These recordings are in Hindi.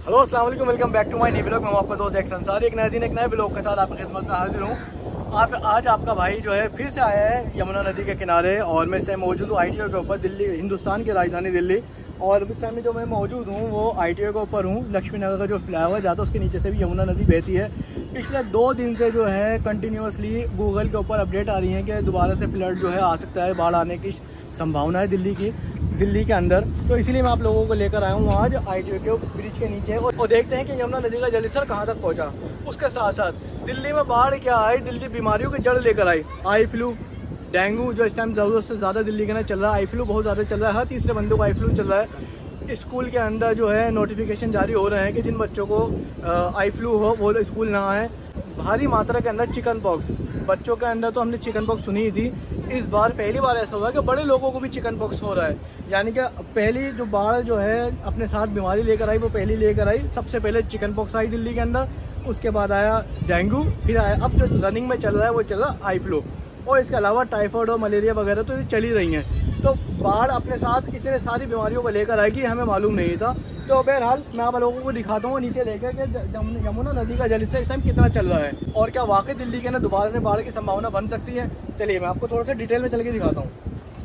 हेलो अस्सलाम वालेकुम, welcome back to my new blog. मैं आपका दोस्त एक संसारी एक नए दिन एक नए ब्लॉग के साथ आपकी खिदमत में हाजिर हूँ। आज आपका भाई जो है फिर से आया है यमुना नदी के किनारे और मैं इस टाइम मौजूद हूँ ITO के ऊपर, दिल्ली, हिंदुस्तान की राजधानी दिल्ली। और इस टाइम में जो मैं मौजूद हूँ वो ITO के ऊपर हूँ। लक्ष्मी नगर का जो फ्लाईओवर जाता है उसके नीचे से भी यमुना नदी बहती है। पिछले 2 दिन से जो है कंटिन्यूसली गूगल के ऊपर अपडेट आ रही है कि दोबारा से फ्लड जो है आ सकता है, बाढ़ आने की संभावना है दिल्ली के अंदर। तो इसीलिए मैं आप लोगों को लेकर आया हूँ आज ITO के ब्रिज के नीचे और देखते हैं कि यमुना नदी का जलस्तर कहाँ तक पहुँचा। उसके साथ साथ दिल्ली में बाढ़ क्या आई, दिल्ली बीमारियों की जड़ लेकर आई फ्लू, डेंगू जो इस टाइम ज़रूरत से ज़्यादा दिल्ली के अंदर चल रहा है। आई फ्लू बहुत ज़्यादा चल रहा है, हर तीसरे बंदे को आई फ्लू चल रहा है। स्कूल के अंदर जो है नोटिफिकेशन जारी हो रहे हैं कि जिन बच्चों को आई फ्लू हो वो स्कूल ना आए। भारी मात्रा के अंदर चिकन पॉक्स, बच्चों के अंदर तो हमने चिकन पॉक्स सुनी ही थी, इस बार पहली बार ऐसा हुआ है कि बड़े लोगों को भी चिकन पॉक्स हो रहा है। यानी कि पहली जो बाढ़ जो है अपने साथ बीमारी लेकर आई वो पहली लेकर आई। सबसे पहले चिकन पॉक्स आई दिल्ली के अंदर, उसके बाद आया डेंगू, फिर आया अब जो रनिंग में चल रहा है वो चल रहा है आई फ्लू। और इसके अलावा टाइफाइड और मलेरिया वगैरह तो ये चल ही रही हैं। तो बाढ़ अपने साथ इतने सारी बीमारियों को लेकर आएगी हमें मालूम नहीं था। तो बहरहाल मैं आप लोगों को दिखाता हूँ नीचे लेकर कि यमुना नदी का जलस्तर इस टाइम कितना चल रहा है और क्या वाकई दिल्ली के अंदर दोबारा से बाढ़ की संभावना बन सकती है। चलिए मैं आपको थोड़ा सा डिटेल में चल के दिखाता हूँ।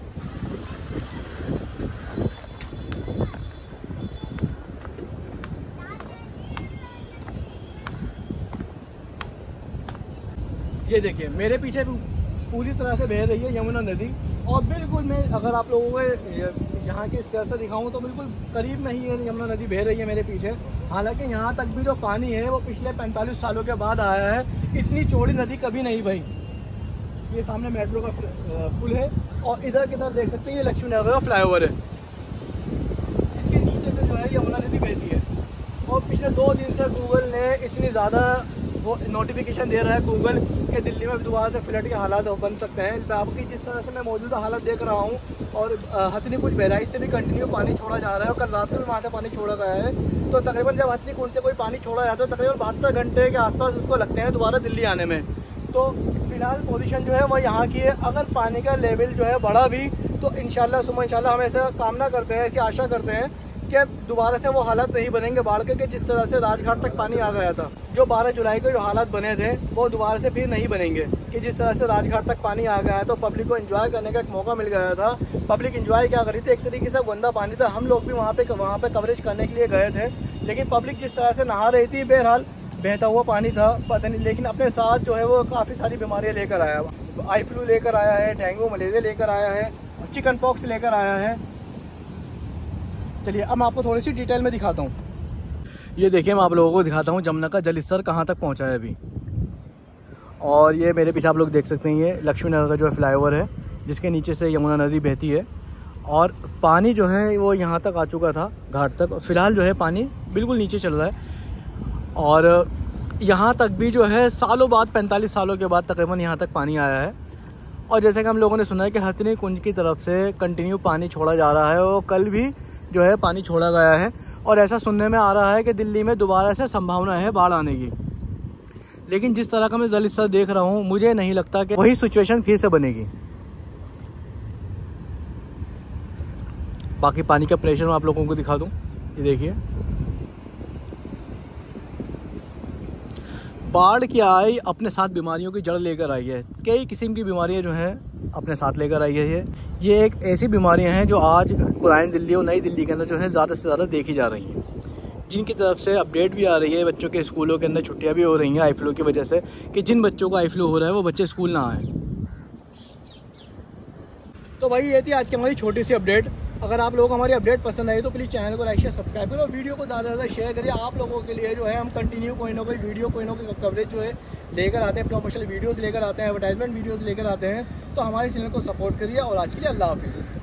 ये देखिए मेरे पीछे पूरी तरह से बह रही है यमुना नदी और बिल्कुल मैं अगर आप लोगों को यहाँ की स्तर से दिखाऊं तो बिल्कुल करीब में ही है यमुना नदी बह रही है मेरे पीछे। हालांकि यहाँ तक भी जो पानी है वो पिछले 45 सालों के बाद आया है। इतनी चौड़ी नदी कभी नहीं बही। ये सामने मेट्रो का पुल है और इधर की तरफ देख सकते हैं ये लक्ष्मी नगर का फ्लाईओवर है। इसके नीचे से जो है यमुना नदी बहती है और पिछले 2 दिन से गूगल ने इतनी ज़्यादा वो नोटिफिकेशन दे रहा है गूगल कि दिल्ली में दोबारा से फ्लड के हालात बन सकते हैं। आपकी जिस तरह से मैं मौजूदा हालत देख रहा हूँ और हथनी कुछ बहराइच से भी कंटिन्यू पानी छोड़ा जा रहा है और कल रात में भी वहाँ से पानी छोड़ा गया है। तो तकरीबन जब हथनी कुंड से कोई पानी छोड़ा जाता है तकरीबन 72 घंटे के आसपास उसको लगते हैं दोबारा दिल्ली आने में। तो फिलहाल पोजीशन जो है वो यहाँ की है। अगर पानी का लेवल जो है बढ़ा भी तो इंशाल्लाह हम ऐसा कामना करते हैं, ऐसी आशा करते हैं कि दोबारा से वो हालात नहीं बनेंगे बाढ़ के कि जिस तरह से राजघाट तक पानी आ गया था। जो 12 जुलाई को जो हालात बने थे वो दोबारा से फिर नहीं बनेंगे कि जिस तरह से राजघाट तक पानी आ गया है। तो पब्लिक को एंजॉय करने का एक मौका मिल गया था। पब्लिक एंजॉय क्या करी थी, एक तरीके से गंदा पानी था। हम लोग भी वहाँ पे कवरेज करने के लिए गए थे, लेकिन पब्लिक जिस तरह से नहा रही थी, बहरहाल बहता हुआ पानी था पता नहीं, लेकिन अपने साथ जो है वो काफ़ी सारी बीमारियाँ लेकर आया। आई फ्लू लेकर आया है, डेंगू मलेरिया लेकर आया है, चिकन पॉक्स लेकर आया है। चलिए अब मैं आपको थोड़ी सी डिटेल में दिखाता हूँ। ये देखिए मैं आप लोगों को दिखाता हूँ जमुना का जलस्तर कहाँ तक पहुँचा है अभी। और ये मेरे पीछे आप लोग देख सकते हैं ये लक्ष्मी नगर का जो फ्लाईओवर है जिसके नीचे से यमुना नदी बहती है और पानी जो है वो यहाँ तक आ चुका था घाट तक। फिलहाल जो है पानी बिल्कुल नीचे चल रहा है और यहाँ तक भी जो है सालों बाद 45 सालों के बाद तकरीबन यहाँ तक पानी आया है। और जैसे कि हम लोगों ने सुना है कि हथनी कुंज की तरफ से कंटिन्यू पानी छोड़ा जा रहा है और कल भी जो है पानी छोड़ा गया है और ऐसा सुनने में आ रहा है कि दिल्ली में दोबारा से संभावना है बाढ़ आने की। लेकिन जिस तरह का मैं जलस्तर देख रहा हूँ मुझे नहीं लगता कि वही सिचुएशन फिर से बनेगी। बाकी पानी का प्रेशर मैं आप लोगों को दिखा दूँ। ये देखिए बाढ़ की आई अपने साथ बीमारियों की जड़ लेकर आई है। कई किस्म की बीमारियां जो हैं अपने साथ लेकर आई है। ये एक ऐसी बीमारियां हैं जो आज पुरानी दिल्ली और नई दिल्ली के अंदर जो है ज़्यादा से ज़्यादा देखी जा रही हैं, जिनकी तरफ से अपडेट भी आ रही है। बच्चों के स्कूलों के अंदर छुट्टियां भी हो रही हैं आई फ्लू की वजह से कि जिन बच्चों को आई फ्लू हो रहा है वो बच्चे स्कूल ना आएँ। तो भाई ये थी आज की हमारी छोटी सी अपडेट। अगर आप लोगों को हमारी अपडेट पसंद आई तो प्लीज़ चैनल को लाइक शेयर सब्सक्राइब करो और वीडियो को ज़्यादा से ज़्यादा शेयर करिए। आप लोगों के लिए जो है हम कंटिन्यू कोई ना कोई वीडियो कोई ना कोई कवरेज जो है लेकर आते हैं, प्रमोशनल वीडियोस लेकर आते हैं, एडवर्टाइजमेंट वीडियोस लेकर आते हैं। तो हमारे चैनल को सपोर्ट करिए और आज के लिए अल्लाह हाफिज़।